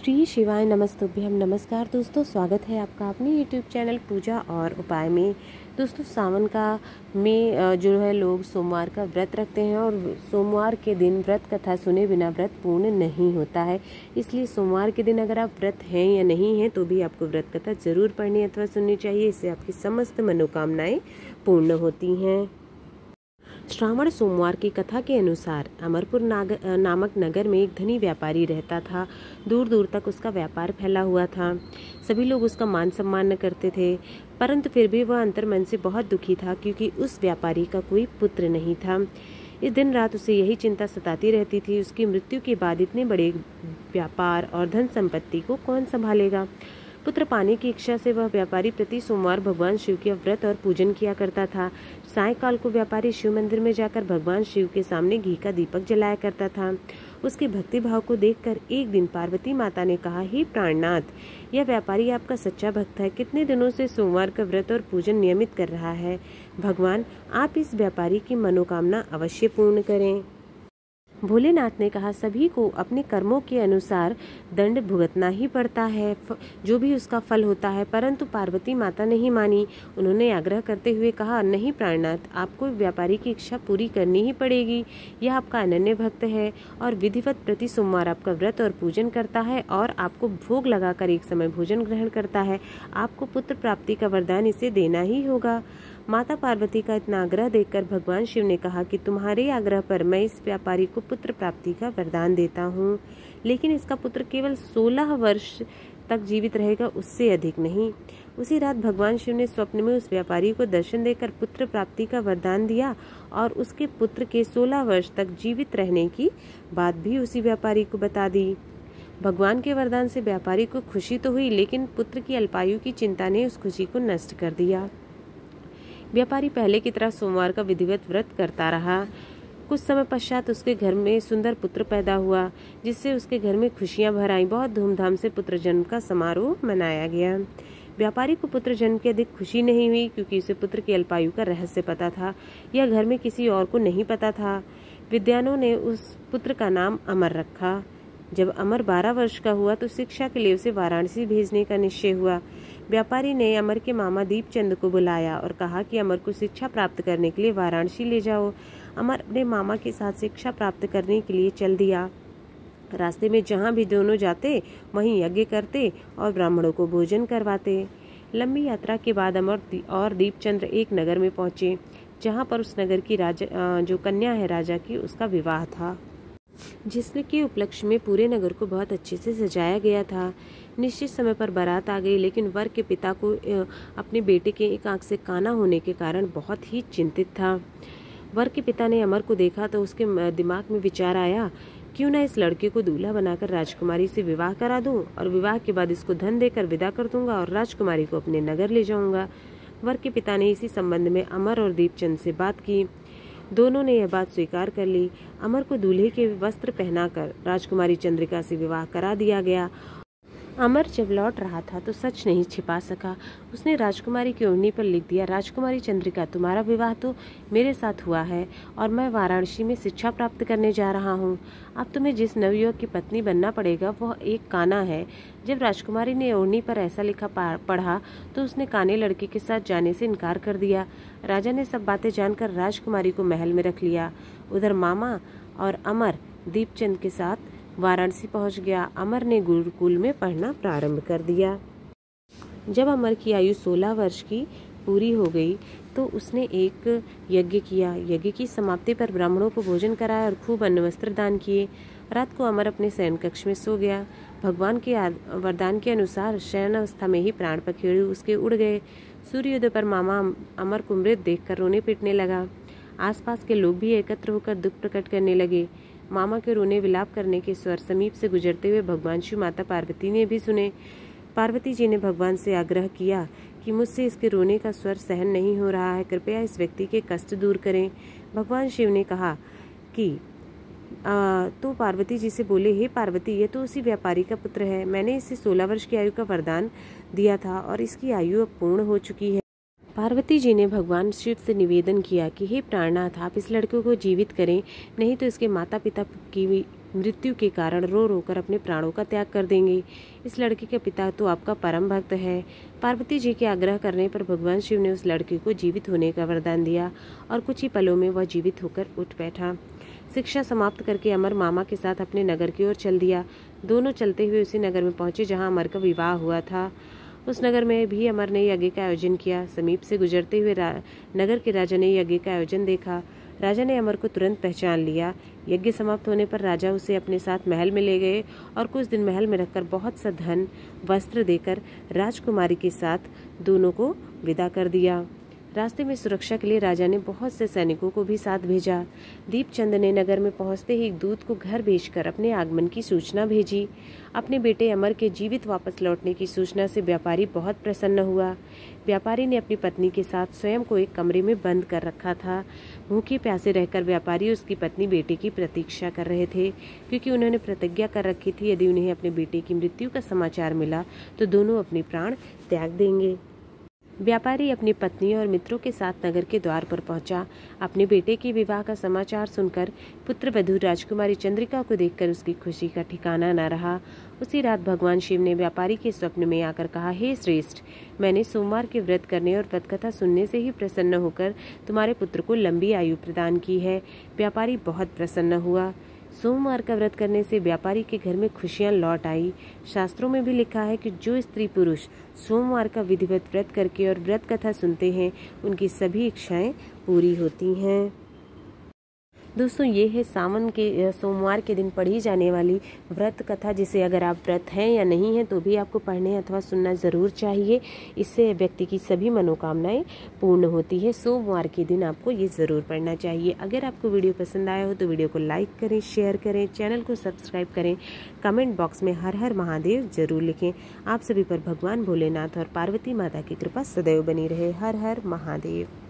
श्री शिवाय नमस्तुभ्यम। नमस्कार दोस्तों, स्वागत है आपका अपने YouTube चैनल पूजा और उपाय में। दोस्तों, सावन का में जो है लोग सोमवार का व्रत रखते हैं और सोमवार के दिन व्रत कथा सुने बिना व्रत पूर्ण नहीं होता है। इसलिए सोमवार के दिन अगर आप व्रत हैं या नहीं हैं तो भी आपको व्रत कथा जरूर पढ़नी अथवा सुननी चाहिए। इससे आपकी समस्त मनोकामनाएं पूर्ण होती हैं। श्रावण सोमवार की कथा के अनुसार अमरपुर नामक नगर में एक धनी व्यापारी रहता था। दूर दूर तक उसका व्यापार फैला हुआ था। सभी लोग उसका मान सम्मान न करते थे, परंतु फिर भी वह अंतर्मन से बहुत दुखी था क्योंकि उस व्यापारी का कोई पुत्र नहीं था। इस दिन रात उसे यही चिंता सताती रहती थी, उसकी मृत्यु के बाद इतने बड़े व्यापार और धन संपत्ति को कौन संभालेगा। पुत्र पाने की इच्छा से वह व्यापारी प्रति सोमवार भगवान शिव के व्रत और पूजन किया करता था। सायंकाल को व्यापारी शिव मंदिर में जाकर भगवान शिव के सामने घी का दीपक जलाया करता था। उसके भक्ति भाव को देखकर एक दिन पार्वती माता ने कहा, हे प्राणनाथ, यह व्यापारी आपका सच्चा भक्त है। कितने दिनों से सोमवार का व्रत और पूजन नियमित कर रहा है। भगवान, आप इस व्यापारी की मनोकामना अवश्य पूर्ण करें। भोलेनाथ ने कहा, सभी को अपने कर्मों के अनुसार दंड भुगतना ही पड़ता है, जो भी उसका फल होता है। परंतु पार्वती माता नहीं मानी। उन्होंने आग्रह करते हुए कहा, नहीं प्राणनाथ, आपको व्यापारी की इच्छा पूरी करनी ही पड़ेगी। यह आपका अनन्य भक्त है और विधिवत प्रति सोमवार आपका व्रत और पूजन करता है और आपको भोग लगाकर एक समय भोजन ग्रहण करता है। आपको पुत्र प्राप्ति का वरदान इसे देना ही होगा। माता पार्वती का इतना आग्रह देखकर भगवान शिव ने कहा कि तुम्हारे आग्रह पर मैं इस व्यापारी को पुत्र प्राप्ति का वरदान देता हूँ, लेकिन इसका पुत्र केवल 16 वर्ष तक जीवित रहेगा, उससे अधिक नहीं। उसी रात भगवान शिव ने स्वप्न में उस व्यापारी को दर्शन देकर पुत्र प्राप्ति का वरदान दिया और उसके पुत्र के 16 वर्ष तक जीवित रहने की बात भी उसी व्यापारी को बता दी। भगवान के वरदान से व्यापारी को खुशी तो हुई, लेकिन पुत्र की अल्पायु की चिंता ने उस खुशी को नष्ट कर दिया। व्यापारी पहले की तरह सोमवार का विधिवत व्रत करता रहा। कुछ समय पश्चात उसके घर में सुंदर पुत्र पैदा हुआ, जिससे उसके घर में खुशियां भर आईं। बहुत धूमधाम से पुत्र जन्म का समारोह मनाया गया। व्यापारी को पुत्र जन्म की अधिक खुशी नहीं हुई क्योंकि उसे पुत्र की अल्पायु का रहस्य पता था। यह घर में किसी और को नहीं पता था। विद्वानों ने उस पुत्र का नाम अमर रखा। जब अमर 12 वर्ष का हुआ तो शिक्षा के लिए उसे वाराणसी भेजने का निश्चय हुआ। व्यापारी ने अमर के मामा दीपचंद को बुलाया और कहा कि अमर को शिक्षा प्राप्त करने के लिए वाराणसी ले जाओ। अमर अपने मामा के साथ शिक्षा प्राप्त करने के लिए चल दिया। रास्ते में जहाँ भी दोनों जाते वहीं यज्ञ करते और ब्राह्मणों को भोजन करवाते। लंबी यात्रा के बाद अमर और दीपचंद एक नगर में पहुंचे, जहाँ पर उस नगर की जो कन्या है राजा की, उसका विवाह था, जिसने के उपलक्ष्य में पूरे नगर को बहुत अच्छे से सजाया गया था। निश्चित समय पर बारात आ गई, लेकिन वर के पिता को अपने बेटे के एक आंख से काना होने के कारण बहुत ही चिंतित था। वर के पिता ने अमर को देखा तो उसके दिमाग में विचार आया, क्यों न इस लड़के को दूल्हा बनाकर राजकुमारी से विवाह करा दूं और विवाह के बाद इसको धन देकर विदा कर दूंगा और राजकुमारी को अपने नगर ले जाऊंगा। वर के पिता ने इसी संबंध में अमर और दीपचंद से बात की। दोनों ने यह बात स्वीकार कर ली। अमर को दूल्हे के वस्त्र पहनाकर राजकुमारी चंद्रिका से विवाह करा दिया गया। अमर जब लौट रहा था तो सच नहीं छिपा सका। उसने राजकुमारी की ओढ़नी पर लिख दिया, राजकुमारी चंद्रिका, तुम्हारा विवाह तो मेरे साथ हुआ है और मैं वाराणसी में शिक्षा प्राप्त करने जा रहा हूँ। अब तुम्हें जिस नवयुवक की पत्नी बनना पड़ेगा वह एक काना है। जब राजकुमारी ने ओढ़नी पर ऐसा लिखा पढ़ा तो उसने काने लड़के के साथ जाने से इनकार कर दिया। राजा ने सब बातें जानकर राजकुमारी को महल में रख लिया। उधर मामा और अमर दीपचंद के साथ वाराणसी पहुंच गया। अमर ने गुरुकुल में पढ़ना प्रारंभ कर दिया। जब अमर की आयु 16 वर्ष की पूरी हो गई तो उसने एक यज्ञ किया। यज्ञ की समाप्ति पर ब्राह्मणों को भोजन कराया और खूब अन्न वस्त्र दान किए। रात को अमर अपने शयन कक्ष में सो गया। भगवान के वरदान के अनुसार शयन अवस्था में ही प्राण पखेरु उसके उड़ गए। सूर्योदय पर मामा अमर को मृत देखकर रोने पीटने लगा। आसपास के लोग भी एकत्र होकर दुख प्रकट करने लगे। मामा के रोने विलाप करने के स्वर समीप से गुजरते हुए भगवान शिव माता पार्वती ने भी सुने। पार्वती जी ने भगवान से आग्रह किया कि मुझसे इसके रोने का स्वर सहन नहीं हो रहा है, कृपया इस व्यक्ति के कष्ट दूर करें। भगवान शिव ने कहा कि तो पार्वती जी से बोले, हे पार्वती, ये तो उसी व्यापारी का पुत्र है। मैंने इसे 16 वर्ष की आयु का वरदान दिया था और इसकी आयु अब पूर्ण हो चुकी है। पार्वती जी ने भगवान शिव से निवेदन किया कि हे प्राणनाथ, आप इस लड़के को जीवित करें, नहीं तो इसके माता पिता की मृत्यु के कारण रो रो कर अपने प्राणों का त्याग कर देंगे। इस लड़के के पिता तो आपका परम भक्त है। पार्वती जी के आग्रह करने पर भगवान शिव ने उस लड़के को जीवित होने का वरदान दिया और कुछ ही पलों में वह जीवित होकर उठ बैठा। शिक्षा समाप्त करके अमर मामा के साथ अपने नगर की ओर चल दिया। दोनों चलते हुए उसी नगर में पहुंचे जहां अमर का विवाह हुआ था। उस नगर में भी अमर ने यज्ञ का आयोजन किया। समीप से गुजरते हुए नगर के राजा ने यज्ञ का आयोजन देखा। राजा ने अमर को तुरंत पहचान लिया। यज्ञ समाप्त होने पर राजा उसे अपने साथ महल में ले गए और कुछ दिन महल में रखकर बहुत सा धन वस्त्र देकर राजकुमारी के साथ दोनों को विदा कर दिया। रास्ते में सुरक्षा के लिए राजा ने बहुत से सैनिकों को भी साथ भेजा। दीपचंद ने नगर में पहुंचते ही एक दूत को घर भेजकर अपने आगमन की सूचना भेजी। अपने बेटे अमर के जीवित वापस लौटने की सूचना से व्यापारी बहुत प्रसन्न हुआ। व्यापारी ने अपनी पत्नी के साथ स्वयं को एक कमरे में बंद कर रखा था। भूखे प्यासे रहकर व्यापारी और उसकी पत्नी बेटे की प्रतीक्षा कर रहे थे, क्योंकि उन्होंने प्रतिज्ञा कर रखी थी यदि उन्हें अपने बेटे की मृत्यु का समाचार मिला तो दोनों अपने प्राण त्याग देंगे। व्यापारी अपनी पत्नी और मित्रों के साथ नगर के द्वार पर पहुंचा। अपने बेटे के विवाह का समाचार सुनकर पुत्र वधू राजकुमारी चंद्रिका को देखकर उसकी खुशी का ठिकाना न रहा। उसी रात भगवान शिव ने व्यापारी के स्वप्न में आकर कहा, हे श्रेष्ठ, मैंने सोमवार के व्रत करने और व्रत कथा सुनने से ही प्रसन्न होकर तुम्हारे पुत्र को लंबी आयु प्रदान की है। व्यापारी बहुत प्रसन्न हुआ। सोमवार का व्रत करने से व्यापारी के घर में खुशियां लौट आई। शास्त्रों में भी लिखा है कि जो स्त्री पुरुष सोमवार का विधिवत व्रत करके और व्रत कथा सुनते हैं उनकी सभी इच्छाएं पूरी होती हैं। दोस्तों, ये है सावन के सोमवार के दिन पढ़ी जाने वाली व्रत कथा, जिसे अगर आप व्रत हैं या नहीं हैं तो भी आपको पढ़ने अथवा सुनना ज़रूर चाहिए। इससे व्यक्ति की सभी मनोकामनाएं पूर्ण होती है। सोमवार के दिन आपको ये ज़रूर पढ़ना चाहिए। अगर आपको वीडियो पसंद आया हो तो वीडियो को लाइक करें, शेयर करें, चैनल को सब्सक्राइब करें, कमेंट बॉक्स में हर हर महादेव जरूर लिखें। आप सभी पर भगवान भोलेनाथ और पार्वती माता की कृपा सदैव बनी रहे। हर हर महादेव।